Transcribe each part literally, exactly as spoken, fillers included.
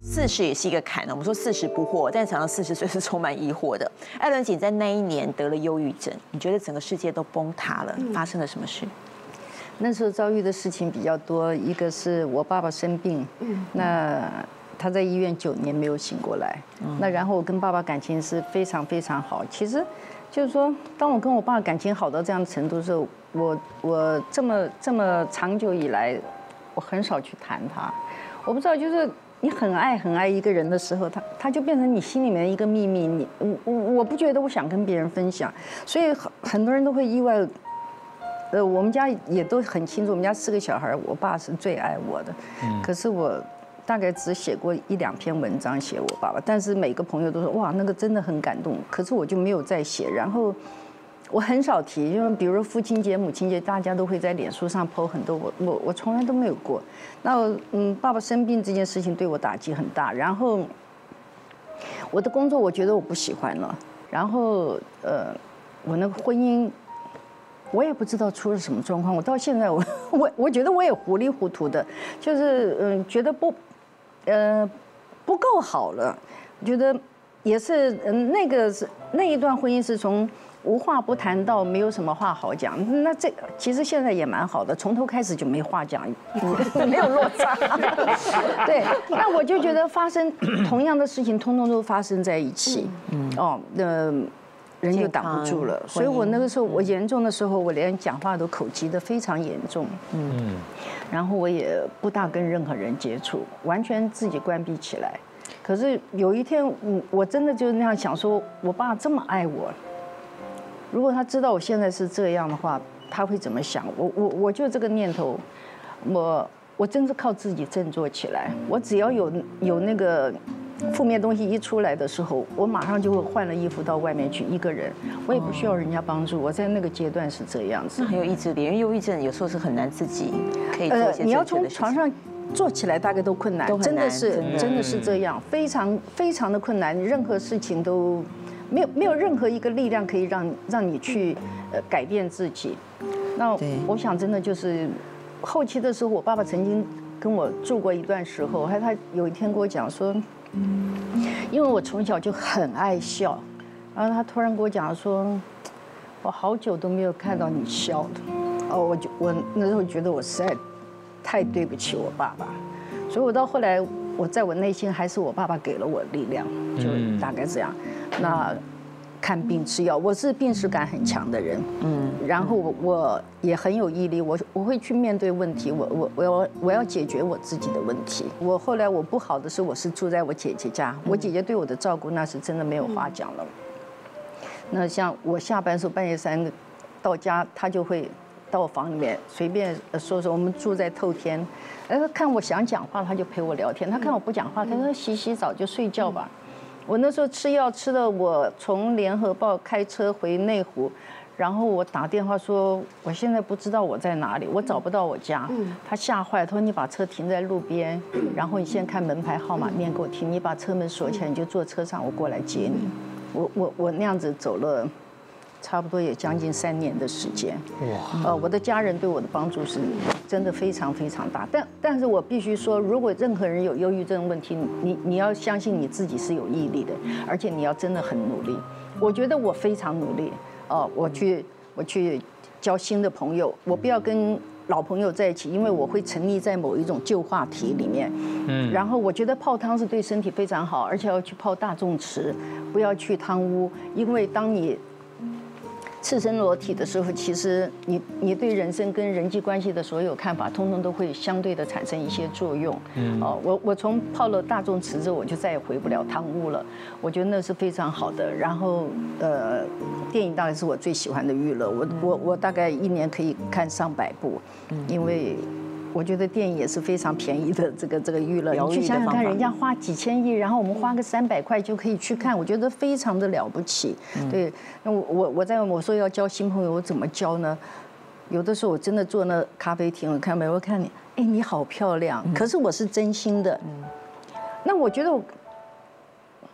四十也是一个坎，我们说四十不惑，但常常四十岁是充满疑惑的。艾伦姐在那一年得了忧郁症，你觉得整个世界都崩塌了，发生了什么事？ 那时候遭遇的事情比较多，一个是我爸爸生病，那他在医院九年没有醒过来，那然后我跟爸爸感情是非常非常好。其实就是说，当我跟我爸感情好到这样的程度的时候，我我这么这么长久以来，我很少去谈他。我不知道，就是你很爱很爱一个人的时候，他他就变成你心里面一个秘密。你我我我不觉得我想跟别人分享，所以很很多人都会意外。呃，我们家也都很清楚，我们家四个小孩，我爸是最爱我的。嗯。可是我大概只写过一两篇文章写我爸爸，但是每个朋友都说哇，那个真的很感动。可是我就没有再写，然后我很少提，因为比如说父亲节、母亲节，大家都会在脸书上 po 很多，我我我从来都没有过。那嗯，爸爸生病这件事情对我打击很大，然后我的工作我觉得我不喜欢了，然后呃，我那个婚姻。我也不知道出了什么状况，我到现在我我我觉得我也糊里糊涂的，就是嗯觉得不，呃不够好了，我觉得也是嗯那个是那一段婚姻是从无话不谈到没有什么话好讲，那这其实现在也蛮好的，从头开始就没话讲，没有落差。对，那我就觉得发生同样的事情，通通都发生在一起，嗯哦那。人就挡不住了，所以我那个时候我严重的时候，我连讲话都口疾的非常严重，嗯，然后我也不大跟任何人接触，完全自己关闭起来。可是有一天，我我真的就那样想说，我爸这么爱我，如果他知道我现在是这样的话，他会怎么想？我我我就这个念头，我我真是靠自己振作起来，我只要有有那个。负面东西一出来的时候，我马上就会换了衣服到外面去一个人，我也不需要人家帮助。我在那个阶段是这样子， 很有意志力。因为忧郁症有时候是很难自己可以做一些正确的事情。 呃，你要从床上坐起来，大概都困难，真的是真的是这样，非常非常的困难。任何事情都没有没有任何一个力量可以让让你去呃改变自己。那我想真的就是后期的时候，我爸爸曾经跟我住过一段时候，还他有一天跟我讲说。因为我从小就很爱笑，然后他突然跟我讲说，我好久都没有看到你笑了。哦，我就我那时候觉得我实在太对不起我爸爸，所以我到后来我在我内心还是我爸爸给了我力量，就大概这样。那看病吃药，我是病耻感很强的人，嗯，然后我我也很有毅力，我我会去面对问题，我我我要我要解决我自己的问题。我后来我不好的是，我是住在我姐姐家，我姐姐对我的照顾那是真的没有话讲了。那像我下班时候半夜三到家，她就会到我房里面随便说说，我们住在透天，然后看我想讲话，她就陪我聊天；她看我不讲话，她说洗洗澡就睡觉吧。我那时候吃药吃的，我从联合报开车回内湖，然后我打电话说我现在不知道我在哪里，我找不到我家。他吓坏，他说你把车停在路边，然后你先看门牌号码念给我听，你把车门锁起来，你就坐车上，我过来接你。我我我那样子走了。差不多也将近三年的时间，哇！呃，我的家人对我的帮助是真的非常非常大。但但是我必须说，如果任何人有忧郁症问题，你你要相信你自己是有毅力的，而且你要真的很努力。我觉得我非常努力，哦、呃，我去我去交新的朋友，我不要跟老朋友在一起，因为我会沉溺在某一种旧话题里面。嗯。然后我觉得泡汤是对身体非常好，而且要去泡大众池，不要去汤屋，因为当你赤身裸体的时候，其实你你对人生跟人际关系的所有看法，通通都会相对的产生一些作用。嗯，哦，我我从泡了大众池之后，我就再也回不了汤屋了。我觉得那是非常好的。然后呃，电影当然是我最喜欢的娱乐，我我我大概一年可以看上百部，因为。我觉得电影也是非常便宜的这个这个娱乐，你去想想看，人家花几千亿，然后我们花个三百块就可以去看，我觉得非常的了不起。对，那我我我在我说要交新朋友，我怎么交呢？有的时候我真的坐那咖啡厅，我看没，我看你，哎，你好漂亮，可是我是真心的。那我觉得我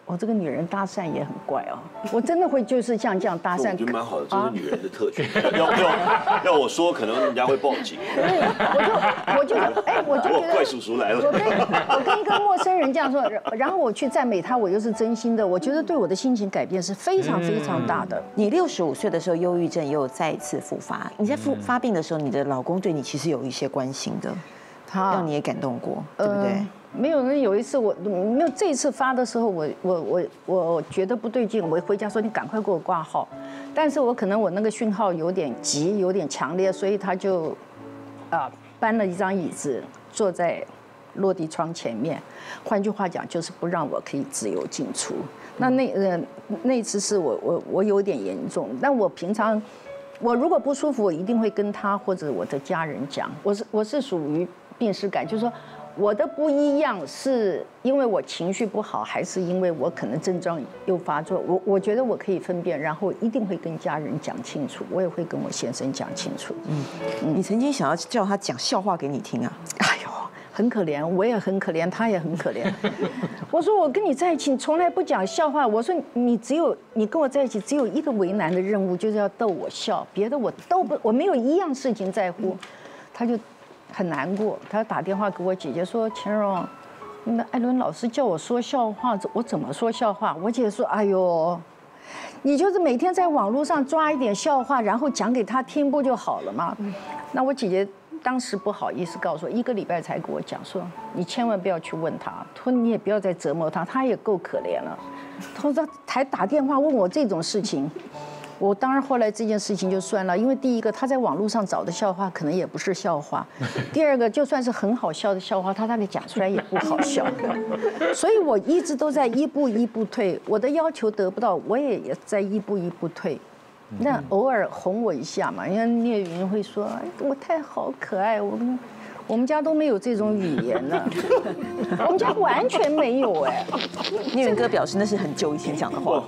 我这个女人搭讪也很怪哦，我真的会就是像这样搭讪， 我觉得蛮好的，这是女人的特权。要要要我说，可能人家会报警。 我就我就哎，我就觉得怪叔叔来了。 我跟我跟一个陌生人这样说，然后我去赞美他，我又是真心的，我觉得对我的心情改变是非常非常大的。 你六十五岁的时候，忧郁症又再一次复发。你在复发病的时候，你的老公对你其实有一些关心的，他让你也感动过，对不对？ 没有，有一次我没有这一次发的时候，我我我我觉得不对劲，我回家说你赶快给我挂号，但是我可能我那个讯号有点急，有点强烈，所以他就啊搬了一张椅子坐在落地窗前面，换句话讲就是不让我可以自由进出。那那呃那次是我我我有点严重，但我平常我如果不舒服，我一定会跟他或者我的家人讲，我是我是属于病耻感，就是说。我的不一样是因为我情绪不好，还是因为我可能症状又发作？我我觉得我可以分辨，然后一定会跟家人讲清楚，我也会跟我先生讲清楚。嗯， 嗯你曾经想要叫他讲笑话给你听啊？ 哎呦，很可怜，我也很可怜，他也很可怜。我说我跟你在一起，你从来不讲笑话。我说你只有你跟我在一起，只有一个为难的任务，就是要逗我笑，别的我都不，我没有一样事情在乎。他就。很难过，他打电话给我姐姐说：“钱蓉，那艾伦老师叫我说笑话，我怎么说笑话？”我姐说：“哎呦，你就是每天在网络上抓一点笑话，然后讲给他听，不就好了吗？”那我姐姐当时不好意思告诉我，一个礼拜才给我讲说：“你千万不要去问他，说你也不要再折磨他，他也够可怜了。”他说还打电话问我这种事情。我当然后来这件事情就算了，因为第一个他在网络上找的笑话可能也不是笑话，第二个就算是很好笑的笑话，他那里讲出来也不好笑，所以我一直都在一步一步退。我的要求得不到，我也也在一步一步退。那偶尔哄我一下嘛，因为聂云会说：“哎，我太好可爱。”我们我们家都没有这种语言呢，我们家完全没有哎。 聂云哥表示那是很久以前讲的话。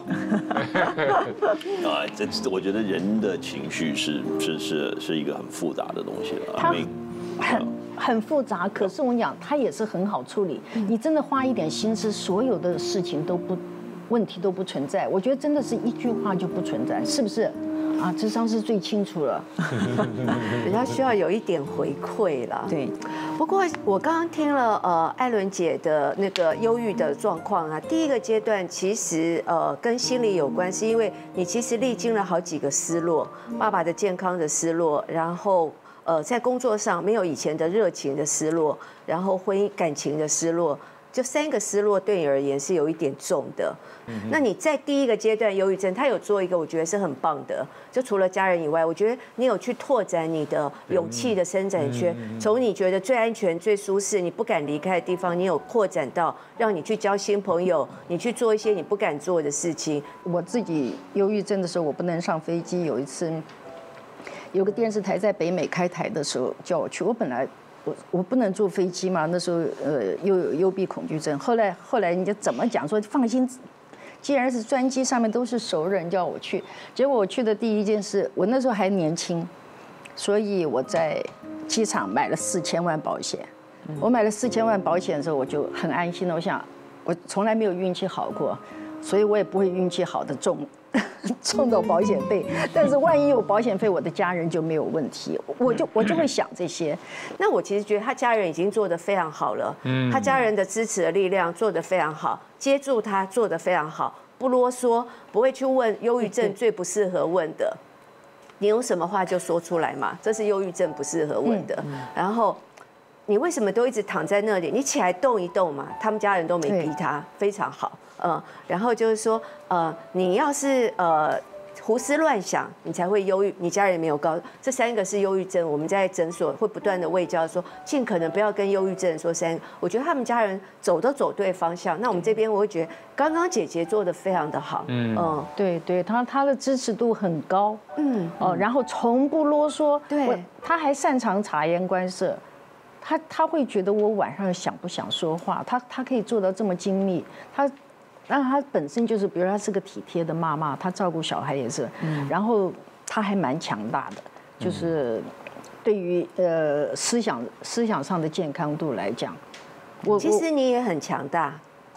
啊，这我觉得人的情绪是是是是一个很复杂的东西了。 它很很复杂，可是我跟你讲，它也是很好处理。你真的花一点心思，所有的事情都不问题都不存在。我觉得真的是一句话就不存在，是不是？啊，智商是最清楚了， 比较需要有一点回馈了。 对， 不过我刚刚听了呃艾伦姐的那个忧郁的状况啊，第一个阶段其实呃跟心理有关，是因为你其实历经了好几个失落，爸爸的健康的失落，然后呃在工作上没有以前的热情的失落，然后婚姻感情的失落。就三个失落对你而言是有一点重的，那你在第一个阶段忧郁症，他有做一个我觉得是很棒的，就除了家人以外，我觉得你有去拓展你的勇气的伸展圈，从你觉得最安全、最舒适、你不敢离开的地方，你有扩展到让你去交新朋友，你去做一些你不敢做的事情。 我自己忧郁症的时候，我不能上飞机，有一次有个电视台在北美开台的时候叫我去，我本来。我我不能坐飞机嘛，那时候呃又有幽闭恐惧症。后来后来你就怎么讲说放心，既然是专机上面都是熟人叫我去，结果我去的第一件事，我那时候还年轻，所以我在机场买了四千万保险。我买了四千万保险的时候，我就很安心了。我想我从来没有运气好过，所以我也不会运气好的中。中到保险费，但是万一有保险费，我的家人就没有问题，我就我就会想这些。 那我其实觉得他家人已经做得非常好了，他家人的支持的力量做得非常好，接住他做得非常好，不啰嗦，不会去问忧郁症最不适合问的，你有什么话就说出来嘛，这是忧郁症不适合问的。然后你为什么都一直躺在那里？你起来动一动嘛，他们家人都没逼他，非常好。呃，然后就是说，呃，你要是呃胡思乱想，你才会忧郁。你家人没有告，这三个是忧郁症。我们在诊所会不断的卫教说，尽可能不要跟忧郁症说三个。我觉得他们家人走都走对方向。那我们这边我会觉得，刚刚姐姐做的非常的好。嗯，嗯对对，他他的支持度很高。嗯，哦，然后从不啰嗦。 对， 他还擅长察言观色。他他会觉得我晚上想不想说话，他他可以做到这么精密。他。那他本身就是，比如他是个体贴的妈妈，他照顾小孩也是，嗯、然后他还蛮强大的，就是对于呃思想思想上的健康度来讲， 我其实你也很强大，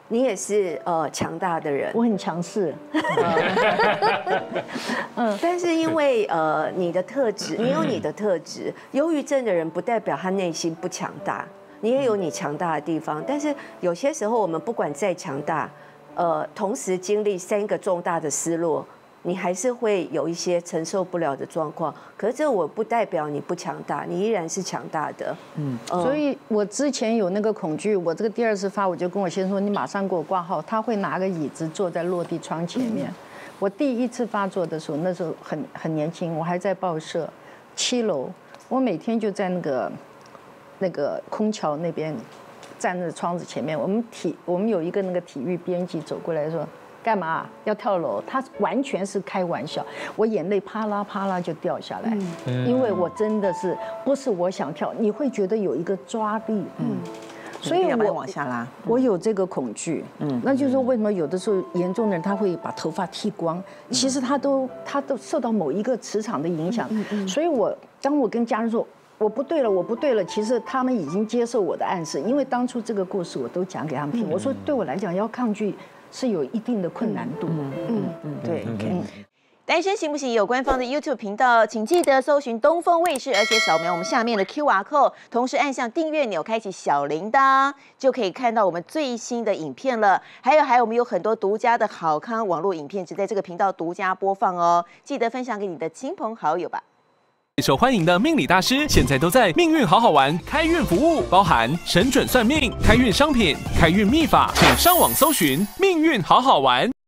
你也是呃强大的人， 我很强势。 嗯，但是因为呃你的特质，你有你的特质，忧郁症的人不代表他内心不强大，你也有你强大的地方。但是有些时候我们不管再强大，呃，同时经历三个重大的失落。你还是会有一些承受不了的状况，可是这我不代表你不强大，你依然是强大的。嗯， 所以我之前有那个恐惧，我这个第二次发，我就跟我先生说，你马上给我挂号。他会拿个椅子坐在落地窗前面。嗯、我第一次发作的时候，那时候很很年轻，我还在报社七楼，我每天就在那个那个空桥那边站在窗子前面。我们体我们有一个那个体育编辑走过来说。干嘛要跳楼？他完全是开玩笑，我眼泪啪啦啪啦就掉下来，嗯、因为我真的是不是我想跳，你会觉得有一个抓力，嗯， 所以我往下拉， 我有这个恐惧，嗯，那就是说为什么有的时候严重的人他会把头发剃光，其实他都他都受到某一个磁场的影响，所以我当我跟家人说。我不对了，我不对了。其实他们已经接受我的暗示，因为当初这个故事我都讲给他们听。我说对我来讲，要抗拒是有一定的困难度。嗯嗯嗯，对。嗯， 单身行不行？有官方的 YouTube 频道，请记得搜寻东风卫视，而且扫描我们下面的 Q R code， 同时按下订阅钮，开启小铃铛，就可以看到我们最新的影片了。还有还有，我们有很多独家的好康网络影片，只在这个频道独家播放哦。记得分享给你的亲朋好友吧。 受欢迎的命理大师，现在都在命运好好玩开运服务，包含神准算命、开运商品、开运秘法，请上网搜寻命运好好玩。